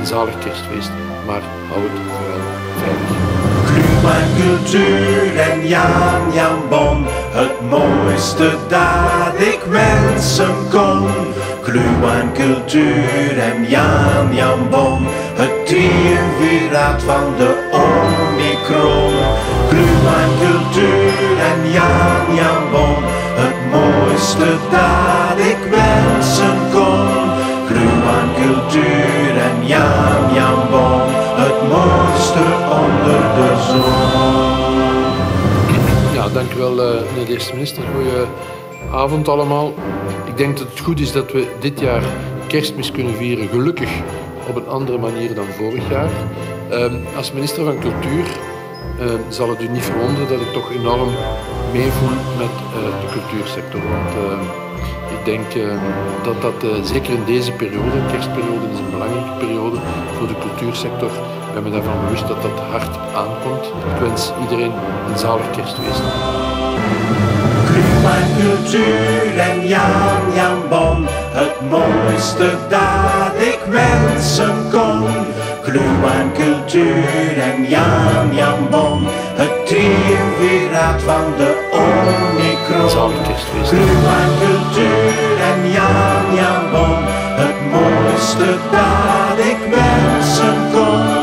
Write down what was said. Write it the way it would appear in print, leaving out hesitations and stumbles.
een zalig kerstfeest, maar hou het vooral veilig. Kluw en cultuur en Jan Jan Bon, het mooiste dat ik wensen kon. Kluw en cultuur en Jan Jan Bon, het triumviraat van de Omicron. Kluw en cultuur en Jan Jan Bon, het mooiste dat ik wensen kon. Kluw en cultuur en Jan Jan Bon, het mooiste onder de zon. Ja, dank u wel, meneer de eerste minister. Goedenavond allemaal. Ik denk dat het goed is dat we dit jaar Kerstmis kunnen vieren, gelukkig op een andere manier dan vorig jaar. Als minister van Cultuur zal het u niet verwonderen dat ik toch enorm meevoel met de cultuursector. Want ik denk dat dat zeker in deze periode, kerstperiode is een belangrijke periode voor de cultuursector. Ik ben me daarvan bewust dat dat hard aankomt. Ik wens iedereen een zalig kerstfeest. Kluw en cultuur en Jan Jan Bon, het mooiste dat ik wensen kon. Kluw en cultuur en Jan Jan Bon, het triumviraat van de Omicron. Zalig kerstfeest. Kluw en cultuur en Jan Jan Bon, het mooiste dat ik wensen kon.